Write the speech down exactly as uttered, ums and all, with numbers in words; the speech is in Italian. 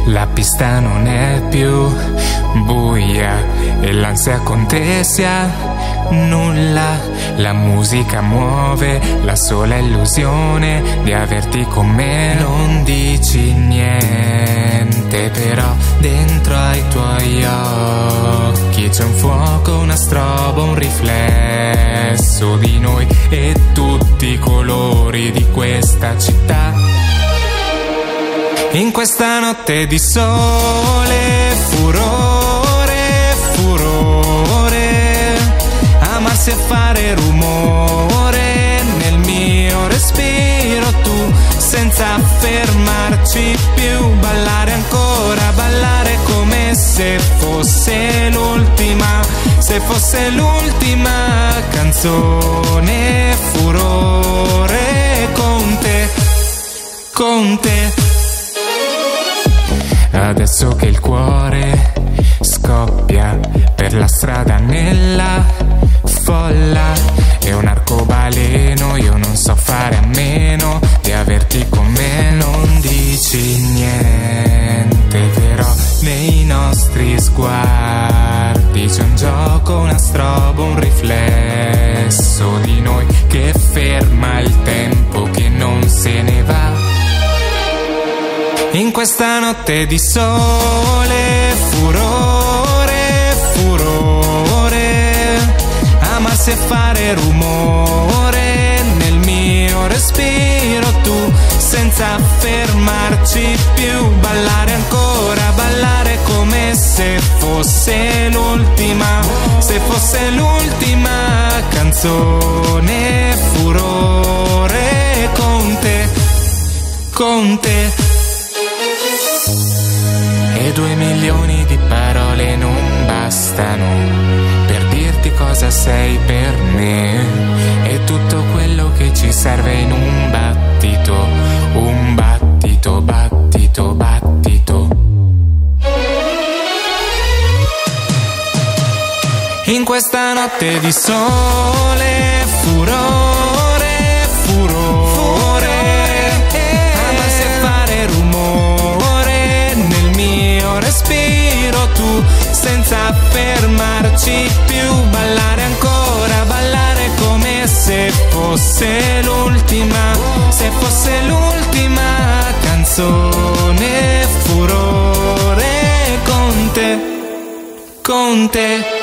La pista non è più buia e l'ansia contesia nulla. La musica muove la sola illusione di averti con me. Non dici niente, però dentro ai tuoi occhi c'è un fuoco, una strobo, un riflesso di noi e tutti i colori di questa città. In questa notte di sole, furore, furore, amarsi e fare rumore nel mio respiro, tu senza fermarci più, ballare ancora, ballare come se fosse l'ultima, se fosse l'ultima canzone, furore con te, con te. Adesso che il cuore scoppia per la strada nella folla, è un arcobaleno, io non so fare a meno di averti con me. Non dici niente, però nei nostri sguardi c'è un gioco, una strobo, un riflesso di noi che ferma il tempo che non se ne va. In questa notte di sole, furore, furore, amarsi e fare rumore nel mio respiro, tu senza fermarci più, ballare ancora, ballare come se fosse l'ultima, se fosse l'ultima canzone, furore con te, con te. E due milioni di parole non bastano per dirti cosa sei per me, e tutto quello che ci serve in un battito, un battito, battito, battito. In questa notte di sole, furore, furore, amarsi e fare rumore nel mio respiro, tu senza fermarci più, ballare ancora, ballare come se fosse l'ultima, se fosse l'ultima canzone, furore con te, con te.